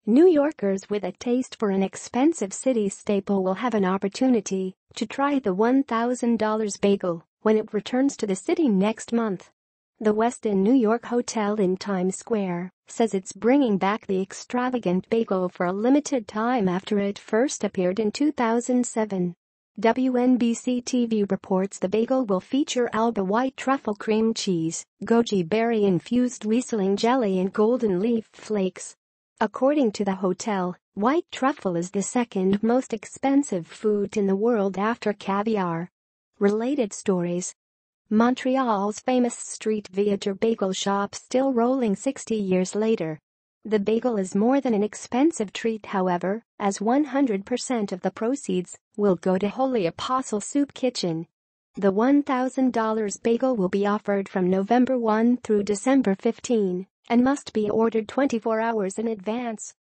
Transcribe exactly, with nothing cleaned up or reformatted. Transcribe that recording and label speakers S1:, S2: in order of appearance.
S1: New Yorkers with a taste for an expensive city staple will have an opportunity to try the one thousand dollar bagel when it returns to the city next month. The Westin New York hotel in Times Square says it's bringing back the extravagant bagel for a limited time after it first appeared in two thousand seven. W N B C T V reports the bagel will feature Alba white truffle cream cheese, goji berry-infused Riesling jelly and golden leaf flakes. According to the hotel, white truffle is the second most expensive food in the world after caviar. Related stories. Montreal's famous St-Viateur bagel shop still rolling sixty years later. The bagel is more than an expensive treat, however, as one hundred percent of the proceeds will go to Holy Apostle Soup Kitchen. The one thousand dollar bagel will be offered from November first through December fifteenth and must be ordered twenty-four hours in advance.